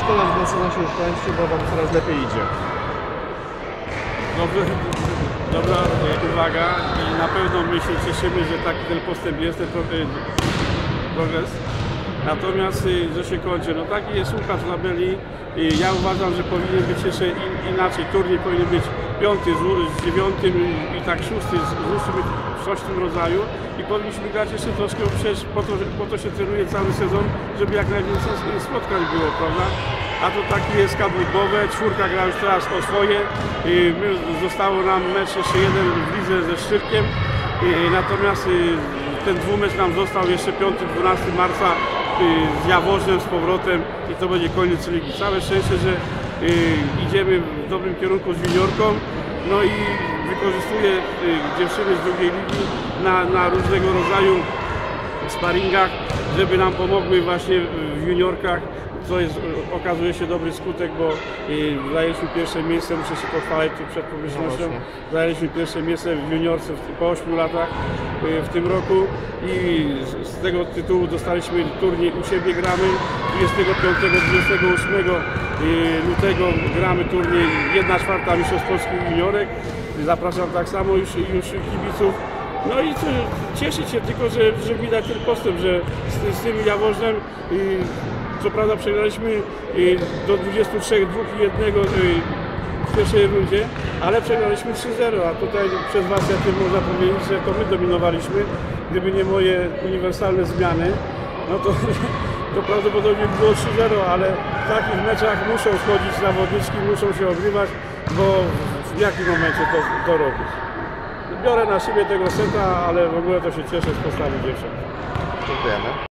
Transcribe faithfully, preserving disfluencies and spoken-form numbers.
przekonać, że sezonie się już kończy, bo Wam coraz lepiej idzie. Dobrze, dobra uwaga i na pewno my się cieszymy, że taki ten postęp jest, ten progres. Natomiast, że się kończy, no taki jest Łukasz Labeli. Ja uważam, że powinien być jeszcze in, inaczej. Turniej powinien być piąty z, z dziewiątym i tak szósty z, z ósmym, coś w tym rodzaju. I powinniśmy grać jeszcze troszkę, przecież po to, po to się trenuje cały sezon, żeby jak najwięcej spotkań było, prawda? A to taki jest kadłubowe, czwórka gra już teraz o swoje. My, zostało nam mecz jeszcze jeden w lidze ze Szczyrkiem. Natomiast ten dwumecz nam został jeszcze piątego do dwunastego marca z Jaworznem z powrotem i to będzie koniec ligi. Całe szczęście, że idziemy w dobrym kierunku z juniorką, no i wykorzystuję dziewczyny z drugiej ligi na, na różnego rodzaju sparingach, żeby nam pomogły właśnie w juniorkach, co jest, okazuje się dobry skutek, bo y, zajęliśmy pierwsze miejsce, muszę się pochwalić tu przed publicznością, no zajęliśmy pierwsze miejsce w juniorce w, po ośmiu latach y, w tym roku i z, z tego tytułu dostaliśmy turniej u siebie, gramy dwudziestego piątego do dwudziestego ósmego lutego gramy turniej jedna czwarta Mistrzostw Polski juniorek, zapraszam tak samo już, już kibiców. No i co, cieszyć się tylko, że, że widać ten postęp, że z, z tym Jaworznem y, co prawda przegraliśmy do dwudziestu trzech, dwóch i jednego w pierwszej rundzie, ale przegraliśmy trzy zero, a tutaj przez Was ja tym można powiedzieć, że to my dominowaliśmy. Gdyby nie moje uniwersalne zmiany, no to, to prawdopodobnie było trzy zero, ale w takich meczach muszą wchodzić zawodniczki, muszą się ogrywać, bo w jakim momencie to, to robić. Biorę na siebie tego seta, ale w ogóle to się cieszę z postawy dziewcząt. Dziękujemy.